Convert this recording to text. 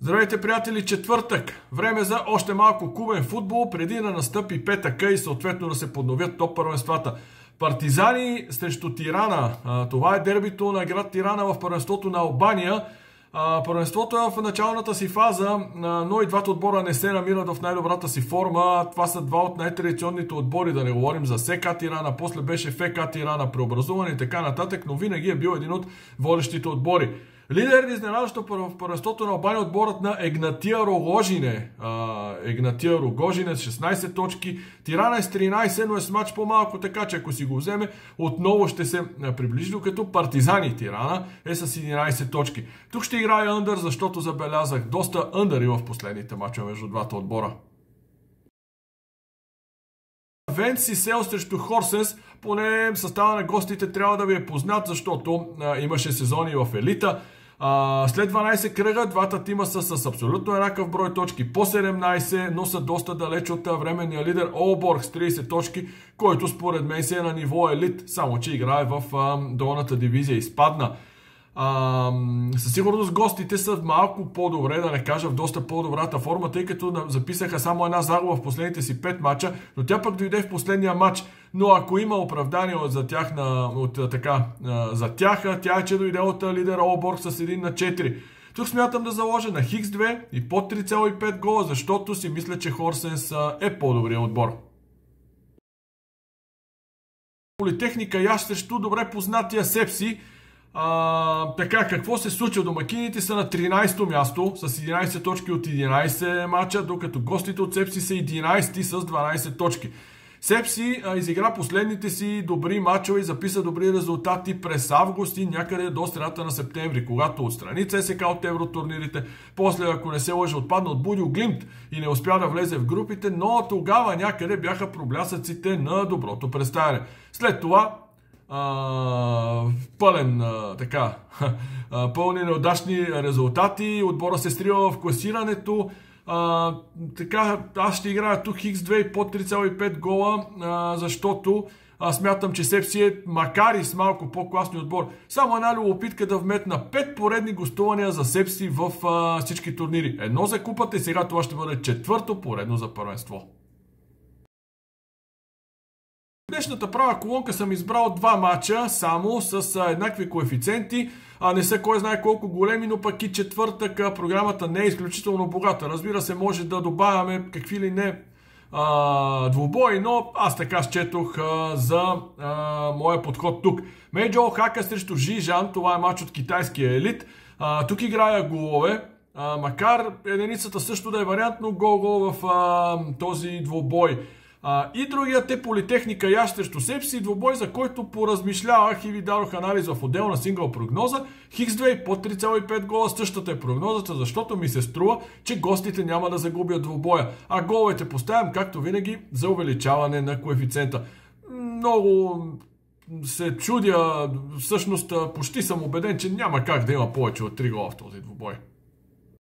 Здравейте, приятели, четвъртък. Време за още малко клубен футбол, преди да настъпи петъка и съответно да се подновят топ първенствата. Партизани срещу Тирана. Това е дербито на град Тирана в първенството на Албания. Първенството е в началната си фаза, но и двата отбора не се намират в най-добрата си форма. Това са два от най-традиционните отбори, да не говорим за СК Тирана, после беше ФК Тирана, преобразуване и така нататък, но винаги е бил един от водещите отбори. Лидер изненадващо в първенството на Албания отборът на Егнатия Рогожине. Егнатия Рогожине с 16 точки. Тирана е с 13, но е с мач по-малко, така че ако си го вземе, отново ще се приближи, докато Партизани Тирана е с 11 точки. Тук ще играе ъндър, защото забелязах доста ъндъри в последните мачове между двата отбора. Венци Сел срещу Хорсенс, поне състава на гостите трябва да ви е познат, защото имаше сезони в елита. След 12 кръга, двата тима са с абсолютно еднакъв брой точки по 17, но са доста далеч от временния лидер Олборг с 30 точки, който според мен си е на ниво елит, само че играе в долната дивизия, изпадна. Със сигурност гостите са малко по-добре, да не кажа в доста по-добрата форма, тъй като записаха само една загуба в последните си 5 мача, но тя пък дойде в последния матч. Но ако има оправдание за тях, тя е, че дойде от лидера Олборг с 1-4. Тук смятам да заложа на Х2 и под 3,5 гола, защото си мисля, че Хорсенс е по-добрият отбор. Политехника Яш срещу добре познатия Сепси. Така, какво се случва? Домакините са на 13-то място с 11 точки от 11 мача, докато гостите от Сепси са 11 с 12 точки. Сепси изигра последните си добри мачове и записа добри резултати през август и някъде до средата на септември, когато отстрани ЦСК от евротурнирите, после, ако не се лъжа, отпадна от Будилглимт и не успя да влезе в групите, но тогава някъде бяха проблясъците на доброто представяне. След това пълни неудачни резултати, отбора се стрива в класирането. Аз ще играя тук Х2 и под 3,5 гола, защото смятам, че Сепси е, макар и с малко по-класни отбор, само една любопитка да вметна 5 поредни гостувания за Сепси в всички турнири. Едно за купата и сега това ще бъде четвърто поредно за първенство. Днешната права колонка съм избрал два мача само с еднакви коефициенти. Не са кой знае колко големи, но пък и четвъртък програмата не е изключително богата. Разбира се, може да добавяме какви ли не двубои, но аз така счетох за моя подход тук. Мейджо Хака срещу Жижан, това е мач от китайския елит. Тук играя голове, макар единицата също да е вариант, но гол в този двубой. И другият е Политехника Яш срещу Сепси, двубой, за който поразмишлявах и ви дадох анализ в отделна сингъл прогноза. Х2 под 3,5 гола, същата е прогнозата, защото ми се струва, че гостите няма да загубят двубоя. А головете поставям, както винаги, за увеличаване на коефициента. Много се чудя, всъщност почти съм убеден, че няма как да има повече от 3 гола в този двубой.